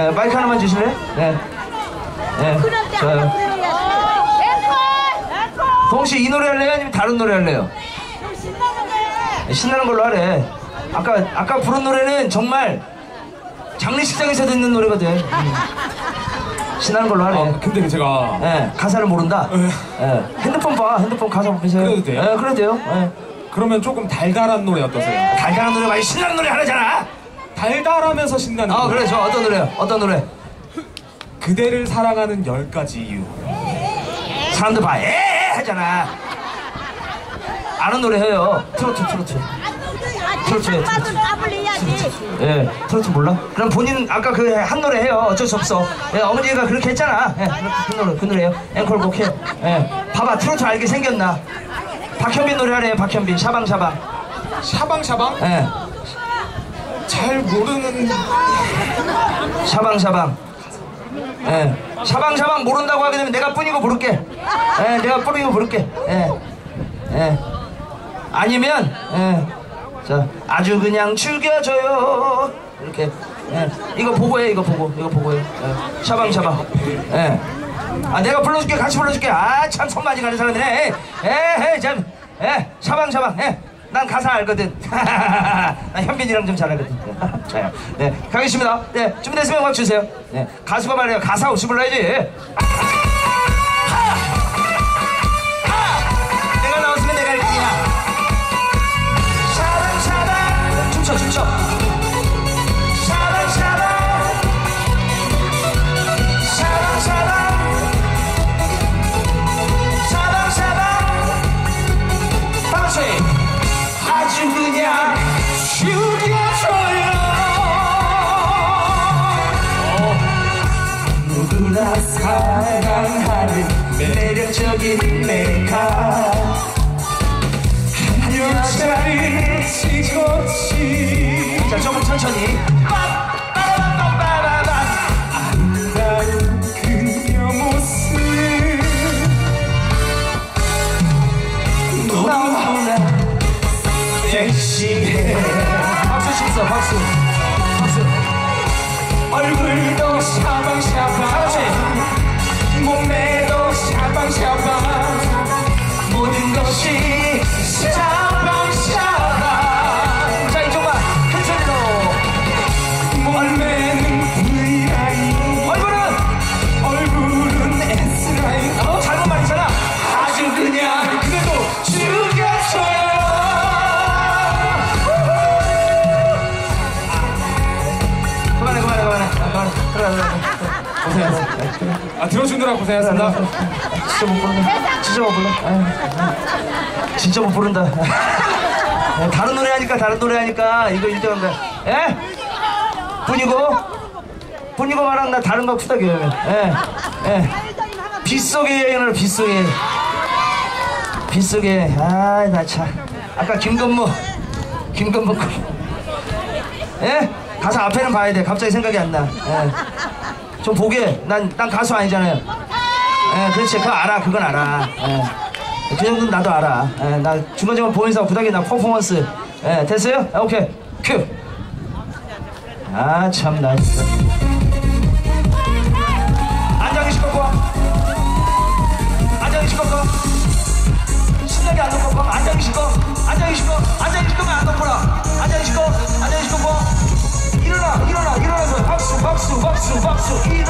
마이크 하나만 주실래요? 네. 네. 좋아요. 동시 이 노래 할래요? 아니면 다른 노래 할래요? 신나는 걸로 하래. 아까 부른 노래는 정말 장례식장에서 듣는 노래거든. 신나는 걸로 하래. 근데 제가 가사를 모른다. 핸드폰 봐. 핸드폰 가사 보세요. 그래도 돼요? 그래도 돼요. 그러면 조금 달달한 노래 어떠세요? 달달한 노래 많이 신나는 노래 하나잖아. 달달하면서 신나는 노래. 그래. 저 어떤 노래요? 어떤 노래? 그대를 사랑하는 10가지 이유. 사람들 봐. 하잖아. 아는 노래 해요. 트로트. 트로트 트로트 몰라? 그럼 본인 아까 그 한 노래 해요. 어쩔 수 없어. 어머니가 그렇게 했잖아. 그 노래요. 앵콜곡 해요. 봐봐, 트로트 알게 생겼나? 박현빈 노래 하래요. 박현빈 샤방샤방. 샤방샤방? 잘 모르는. 샤방샤방. 샤방샤방 모른다고 하게 되면 내가 뿐이고 부를게. 내가 뿐이고 부를게. 아니면 자, 아주 그냥 죽여줘요. 이렇게. 이거 보고 해. 이거 보고 해. 샤방샤방. 내가 불러줄게. 같이 불러줄게. 참 손 많이 가는 사람이네. 참. 샤방샤방. 난 가사 알거든. 현빈이랑 좀 잘 알거든. 자요. 가겠습니다. 준비됐으면 음악 주세요. 가수가 말이야. 가사 없이 불러야지. 내가 나왔으면 내가 1등이야. 샤방샤방. 춤춰. 샤방샤방. 아주 그냥 죽여줘요. 누구나 사랑하는 매력적인 내가 한 여자를 찍었지. 자, 조금 천천히. 아름다운 그녀 모습 너무나 섹시해. 박수 쳤어. 박수. 얼굴도 샤방샤방. 몸매도 샤방샤방. 모든 것이 샤방샤방. 자, 이쪽 봐. 큰 소리로. 몸매는 V라인. 얼굴은 S라인. 잘못 말했잖아. 아주 그냥 그래도 죽여줘요. 그만해. 고생했어. 들어주느라 고생했습니다. 진짜 못 부른다. 다른 노래 하니까 이거 1등한 거야. 분이고 말랑 나 다른 거 부탁해요. 빗속의 여행을 빗속에. 나 참. 아까 김건모 가사 앞에는 봐야 돼. 갑자기 생각이 안 나. 좀 보게. 난 가수 아니잖아요. 그렇지. 그거 알아. 그건 알아. 그 정도는 나도 알아. 나 중간중간 보면서 부탁해. 나 퍼포먼스. 됐어요? 오케이. 큐. 참 나이스. 안장이식 꺾고. 신나게 안 놓고. 안장이식 꺾고. 안장이식 꺾으면 안 놓고라. 안장이식 꺾고. 일어나서 박수.